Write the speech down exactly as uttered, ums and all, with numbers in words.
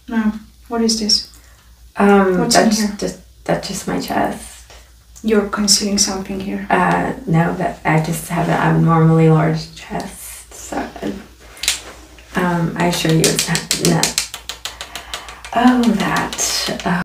No. What is this? Um, What's that's in here? just that's just my chest. You're concealing something here. Uh, no, that I just have an abnormally large chest. So, um, I assure you, it's not. No. Oh, that. Uh,